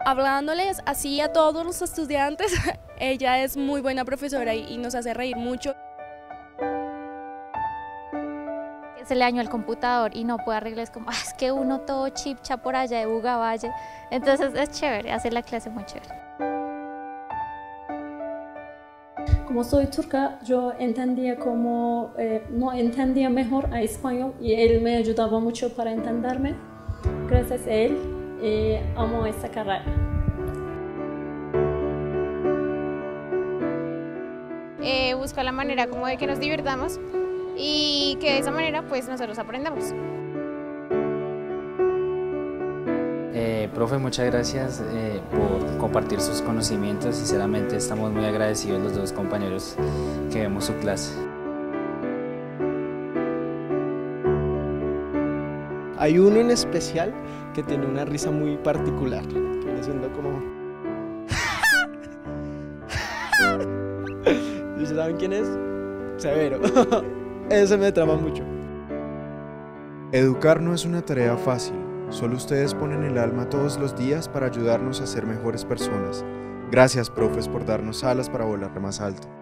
hablándoles así a todos los estudiantes. Ella es muy buena profesora y nos hace reír mucho. Que se le dañó el computador y no puede arreglar, es como, es que uno todo chipcha por allá de Bugavalle. Entonces es chévere, hace la clase muy chévere. Como soy turca, yo entendía como, no entendía mejor a español y él me ayudaba mucho para entenderme. Gracias a él, amo esta carrera. Busca la manera como de que nos divirtamos y que de esa manera pues nosotros aprendamos. Profe, muchas gracias por compartir sus conocimientos. Sinceramente estamos muy agradecidos los dos compañeros que vemos su clase. Hay uno en especial que tiene una risa muy particular, que viene siendo como... ¿Y saben quién es? Severo. Ese me trama mucho. Educar no es una tarea fácil. Solo ustedes ponen el alma todos los días para ayudarnos a ser mejores personas. Gracias, profes, por darnos alas para volar más alto.